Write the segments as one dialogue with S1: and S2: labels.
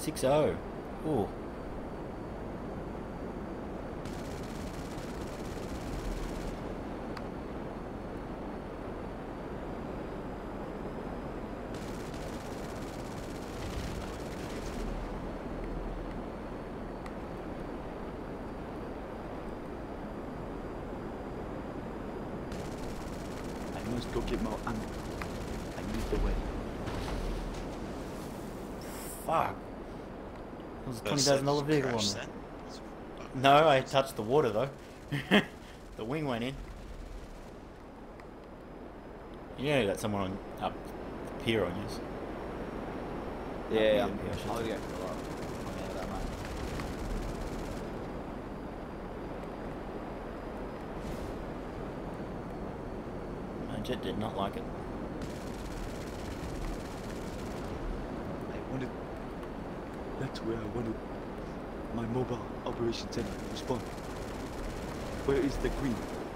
S1: 6-0. Ooh.
S2: I must go get more ammo. I need the way.
S1: Fuck. It was a $20,000 vehicle on
S3: Crash
S1: there.
S3: then?
S1: No, I touched the water though. The wing went in. You know that someone on up the pier on yours.
S2: Yeah,
S1: Up here, I should
S2: I'll
S1: say.
S2: get for a lot. I'm out of that, mate.
S1: My jet did not like it.
S2: I wanted. That's where I wanted my mobile operation center to spawn. Where is the green?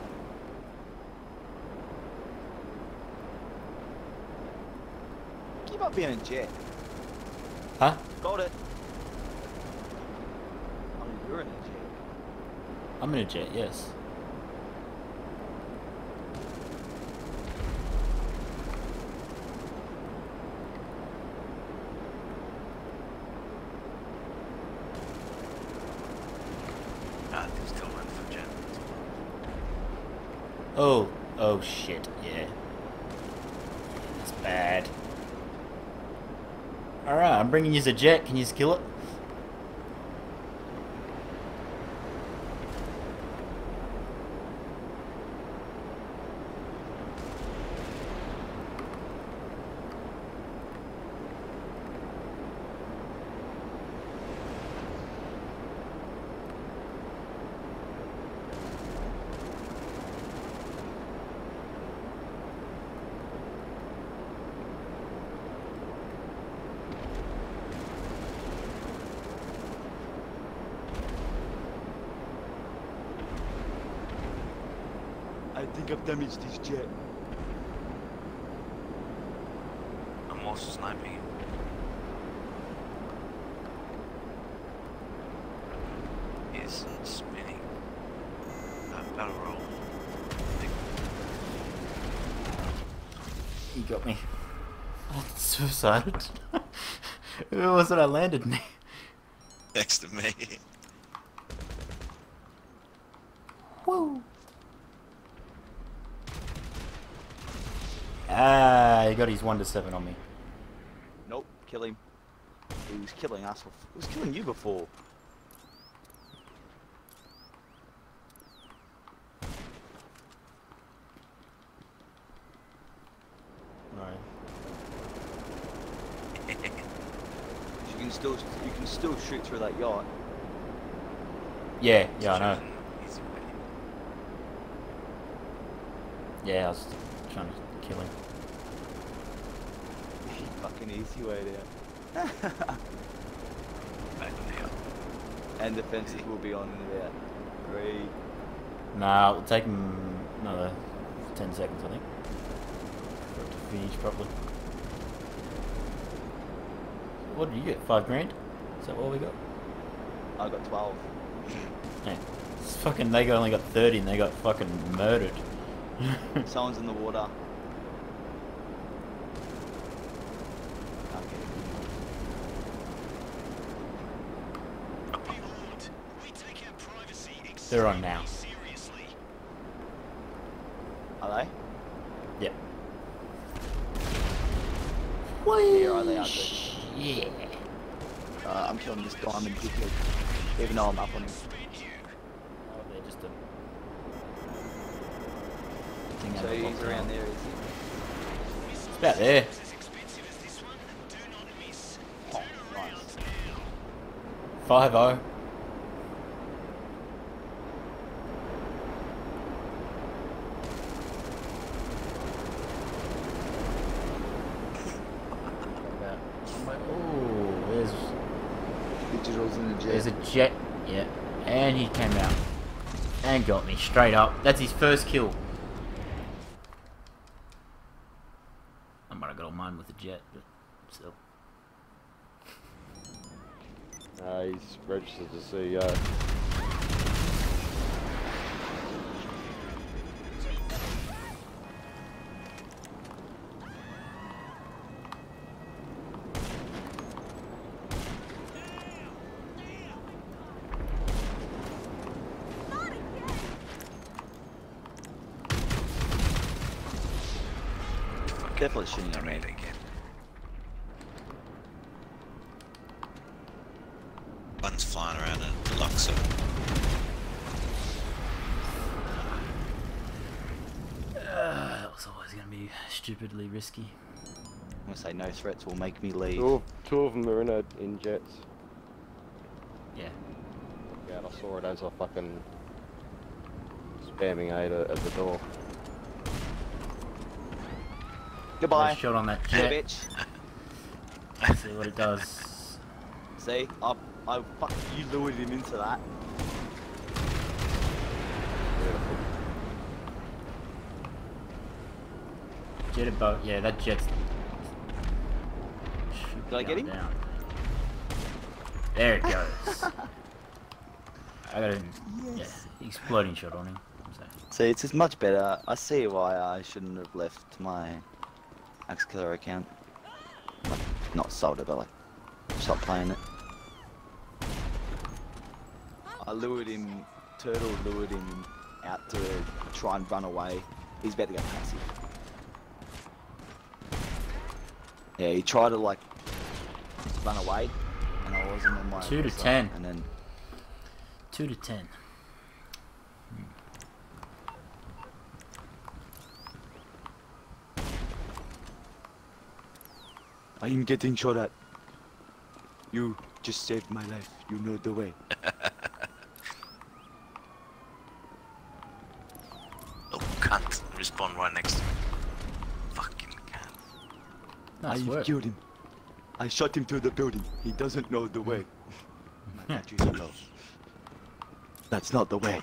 S2: Keep up being a jet.
S1: Huh?
S2: Got it. Oh, you're in a jet.
S1: I'm in a jet, yes.
S3: Ah, there's still one for Jen.
S1: Oh shit, yeah. That's bad. Alright, I'm bringing you a jet. Can you just kill it?
S2: I think I've damaged this jet.
S3: I'm also sniping. He's spinning. Battle roll.
S1: You got me. Oh, suicided. Who was it I landed near?
S3: Next to me.
S1: Woo! Ah, he got his 1 to 7 on me.
S2: Nope, kill him. He was killing us. He was killing you before.
S1: Right.
S2: You can still shoot through that yacht.
S1: Yeah, I know.
S3: Easy way.
S1: Yeah, I was trying to kill him.
S2: He fucking easy way there.
S3: Back on the hill.
S2: And defenses will be on in about 3.
S1: Nah, it'll take him another 10 seconds, I think. For it to finish properly. What did you get? 5 grand? Is that what we got?
S2: I got 12.
S1: Yeah. It's fucking, they only got 30 and they got fucking murdered.
S2: Someone's in the water. Can't get him.
S1: They're on now.
S2: Are they?
S1: Yeah.
S2: Yeah, are they out
S1: Yeah.
S2: I'm killing this diamond dickhead. Even though I'm up on him.
S1: Oh, they're just a thing
S2: So
S1: out of
S2: he's
S1: lockdown.
S2: around there, is he?
S1: It's about there.
S2: Oh, nice.
S1: 5-0. Oh,
S2: Digital's in the jet.
S1: there's a jet. Yeah. And he came out. And got me straight up. That's his first kill. I might have got on mine with the jet, but still.
S4: He's registered as CEO.
S2: Definitely shooting at me.
S3: Again. One's flying around a deluxe.
S1: That was always going to be stupidly risky.
S2: I'm gonna say no threats will make me leave.
S4: Two of them are in jets.
S1: Yeah.
S4: Yeah, I saw it as I fucking spamming Ada at the door.
S2: Goodbye.
S1: Nice shot on that
S2: Yeah,
S1: jet.
S2: bitch.
S1: Let's see what it does.
S2: See, I fucking you lured him into that.
S1: Jet above. Yeah, that jet's.
S2: Did I get him?
S1: Down. There it goes. I got him.
S2: Yes.
S1: Yeah, exploding shot on him. So.
S2: See, it's just much better. I see why I shouldn't have left my Axe Killer account. Like, not sold it, but like, stopped playing it. I lured him, Turtle lured him out to try and run away. He's about to go passive. Yeah, he tried to like run away, and I wasn't on my
S1: 2 to
S2: side,
S1: 10.
S2: and then
S1: 2 to 10.
S2: I am getting shot at. You just saved my life. You know the way.
S3: Oh, cunt. Respawn right next to me. Fucking cunt.
S1: Nice
S2: I
S1: work.
S2: killed him. I shot him through the building. He doesn't know the way. My battery's low. That's not the way.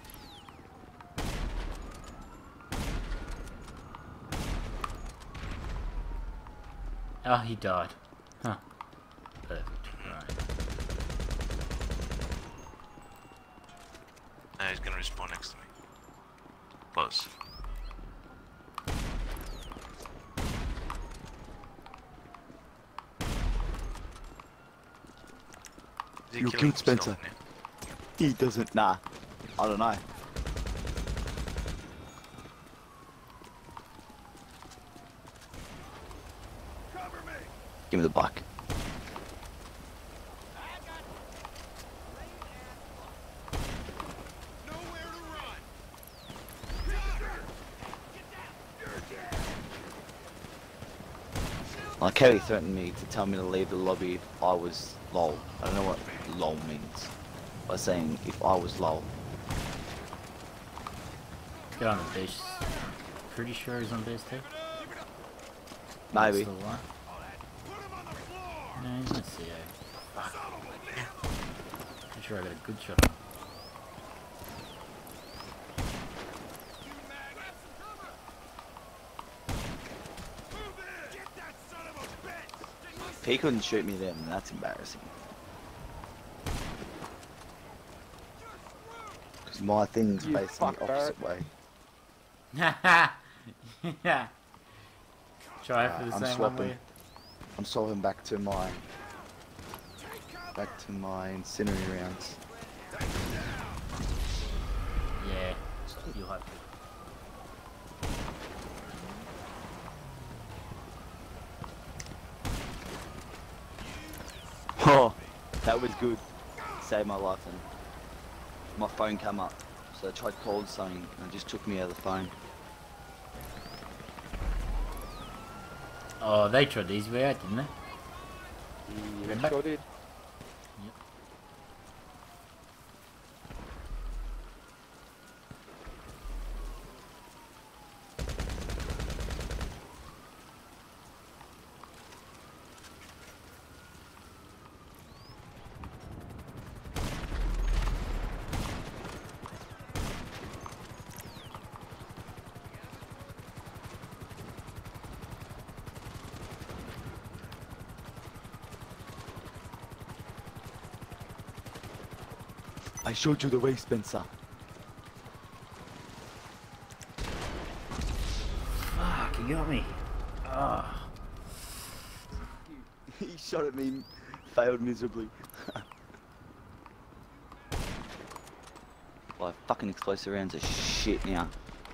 S1: Oh, he died. Huh. Perfect. Right.
S3: No, he's gonna respawn next to me. Close. Is he
S2: You
S3: killing
S2: killed Spencer.
S3: himself now?
S2: He doesn't. Nah. I don't know. Give me the buck. Like Kelly threatened me to tell me to leave the lobby if I was lol. I don't know what lol means. By saying if I was lol.
S1: Get on the base. Pretty sure he's on base too.
S2: Maybe.
S1: Still alive. No, he's not CO. Fuck. Pretty sure I got a good shot on him.
S2: If he couldn't shoot me then, that's embarrassing. Because my thing's
S4: You
S2: facing the
S4: fuck,
S2: opposite way.
S1: Yeah. Try for the
S2: I'm
S1: same
S2: swapping.
S1: one way.
S2: I'm swapping back to my incendiary rounds.
S1: Yeah. You'll have to.
S2: Oh, that was good. Saved my life and my phone came up. So I tried calling something and it just took me out of the phone.
S1: Oh, they tried the easy way out, didn't they?
S4: You sure did.
S2: I showed you the way, Spencer.
S1: Fuck, you got me. Ah.
S2: He shot at me, failed miserably. Well, fucking explosive rounds are shit now.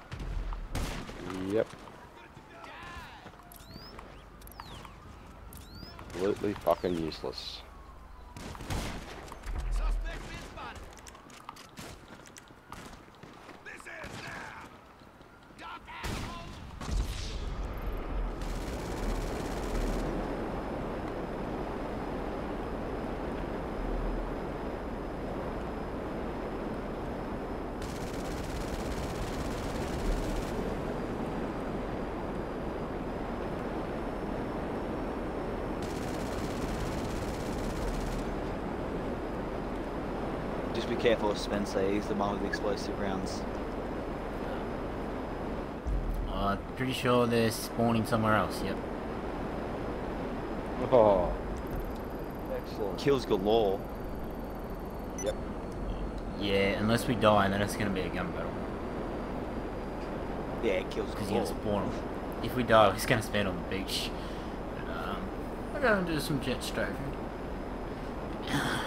S4: Yep. Absolutely fucking useless.
S2: Just be careful, Spencer. He's the one with the explosive rounds.
S1: Pretty sure they're spawning somewhere else, yep.
S4: Oh. Excellent.
S2: Kills galore.
S4: Yep.
S1: Yeah, unless we die, then it's gonna be a gun battle.
S2: Yeah, it kills
S1: Because you're
S2: galore.
S1: gonna spawn. If we die, we're just gonna spawn on the beach. But, we're gonna do some jet strafing.
S2: Yeah,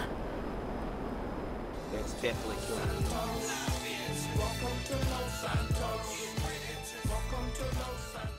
S2: it's definitely killing galore.
S5: Welcome to Los Santos.